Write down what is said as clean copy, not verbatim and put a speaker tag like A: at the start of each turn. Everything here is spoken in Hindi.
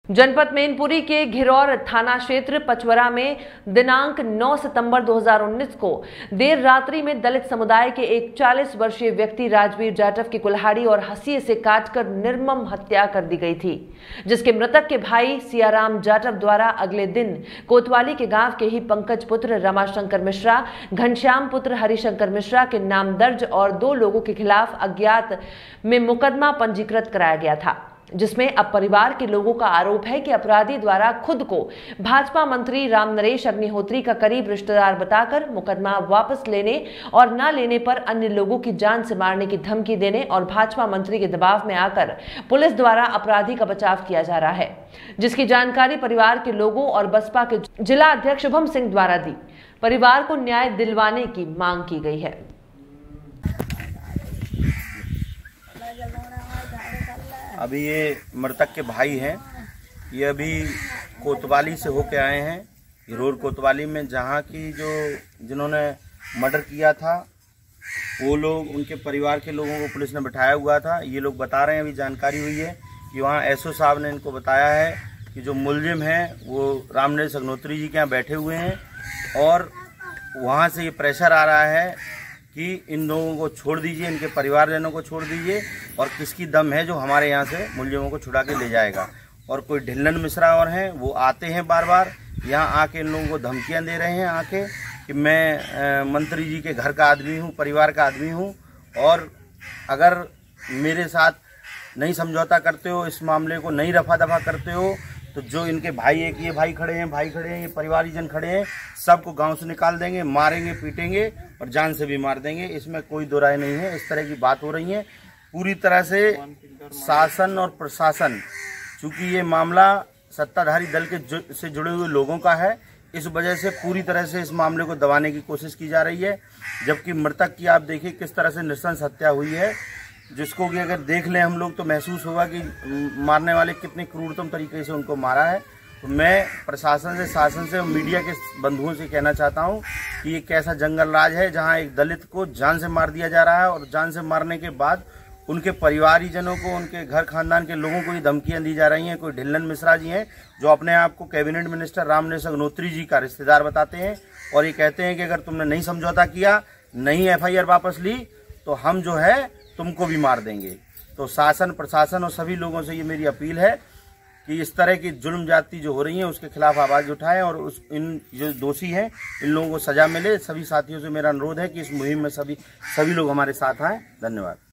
A: जनपद मैनपुरी के घिरौर थाना क्षेत्र पचवरा में दिनांक 9 सितंबर 2019 को देर रात्रि में दलित समुदाय के एक 40 वर्षीय व्यक्ति राजवीर जाटव की कुल्हाड़ी और हंसिए से काटकर निर्मम हत्या कर दी गई थी, जिसके मृतक के भाई सियाराम जाटव द्वारा अगले दिन कोतवाली के गांव के ही पंकज पुत्र रमाशंकर मिश्रा, घनश्याम पुत्र हरिशंकर मिश्रा के नाम दर्ज और 2 लोगों के खिलाफ अज्ञात में मुकदमा पंजीकृत कराया गया था, जिसमें अब परिवार के लोगों का आरोप है कि अपराधी द्वारा खुद को भाजपा मंत्री रामनरेश अग्निहोत्री का करीब रिश्तेदार बताकर मुकदमा वापस लेने और न लेने पर अन्य लोगों की जान से मारने की धमकी देने और भाजपा मंत्री के दबाव में आकर पुलिस द्वारा अपराधी का बचाव किया जा रहा है, जिसकी जानकारी परिवार के लोगों और बसपा के जिला अध्यक्ष शुभम सिंह द्वारा दी। परिवार को न्याय दिलवाने की मांग की गई है।
B: अभी ये मृतक के भाई हैं, ये अभी कोतवाली से होके आए हैं, घिरौर कोतवाली में, जहाँ की जिन्होंने मर्डर किया था वो लोग, उनके परिवार के लोगों को पुलिस ने बिठाया हुआ था। ये लोग बता रहे हैं, अभी जानकारी हुई है कि वहाँ एसओ साहब ने इनको बताया है कि जो मुलजिम हैं वो रामनरेश अग्निहोत्री जी के यहाँ बैठे हुए हैं और वहाँ से ये प्रेशर आ रहा है कि इन लोगों को छोड़ दीजिए, इनके परिवारजनों को छोड़ दीजिए, और किसकी दम है जो हमारे यहाँ से मुलजिमों को छुड़ा के ले जाएगा। और कोई ढिल्लन मिश्रा और हैं, वो आते हैं बार बार यहाँ आके इन लोगों को धमकियाँ दे रहे हैं आके कि मैं मंत्री जी के घर का आदमी हूँ, परिवार का आदमी हूँ, और अगर मेरे साथ नहीं समझौता करते हो, इस मामले को नहीं रफा दफा करते हो, तो जो इनके भाई, एक ये भाई खड़े हैं, ये परिवारीजन खड़े हैं, सबको गांव से निकाल देंगे, मारेंगे, पीटेंगे और जान से भी मार देंगे। इसमें कोई दो राय नहीं है। इस तरह की बात हो रही है। पूरी तरह से शासन और प्रशासन, चूंकि ये मामला सत्ताधारी दल के से जुड़े हुए लोगों का है, इस वजह से पूरी तरह से इस मामले को दबाने की कोशिश की जा रही है। जबकि मृतक की आप देखिए किस तरह से नृशंस हत्या हुई है, जिसको कि अगर देख लें हम लोग तो महसूस होगा कि मारने वाले कितने क्रूरतम तरीके से उनको मारा है। तो मैं प्रशासन से, शासन से और मीडिया के बंधुओं से कहना चाहता हूं कि ये कैसा जंगल राज है जहां एक दलित को जान से मार दिया जा रहा है, और जान से मारने के बाद उनके परिवारीजनों को, उनके घर खानदान के लोगों को ही धमकियां दी जा रही हैं। कोई ढिल्लन मिश्रा जी हैं जो अपने आप को कैबिनेट मिनिस्टर रामनरेश अग्निहोत्री जी का रिश्तेदार बताते हैं, और ये कहते हैं कि अगर तुमने नहीं समझौता किया, नहीं एफआईआर वापस ली, तो हम जो है तुमको भी मार देंगे। तो शासन, प्रशासन और सभी लोगों से ये मेरी अपील है कि इस तरह की जुल्म जाति जो हो रही है उसके खिलाफ आवाज उठाएं, और इन जो दोषी हैं इन लोगों को सजा मिले। सभी साथियों से मेरा अनुरोध है कि इस मुहिम में सभी लोग हमारे साथ आएं। धन्यवाद।